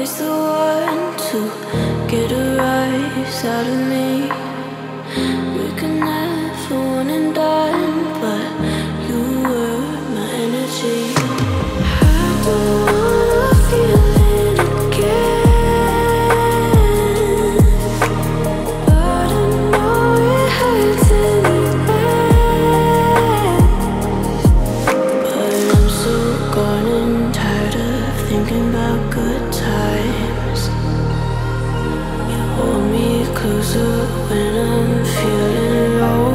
always the one to get a rise out of me. We could never one and done, but you were my energy. I don't wanna feel it again, but I know it hurts in the end. But I'm so gone and tired of thinking about good times. You hold me closer when I'm feeling low.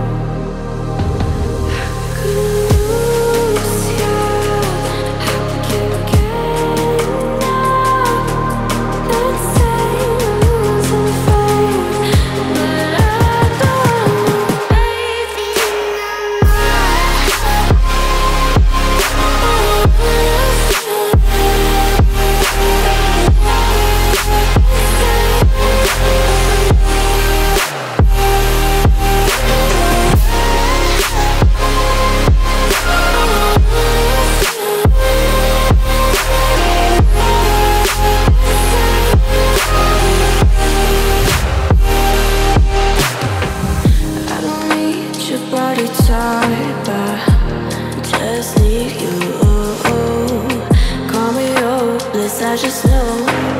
I could lose you, I can get enough. Not saying I'm losing faith, but I don't know, baby, I don't need your body type, I just need you. Call me hopeless, I just know